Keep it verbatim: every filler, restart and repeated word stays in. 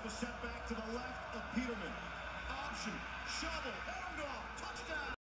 a setback to the left of Peterman. Option, shovel, handoff.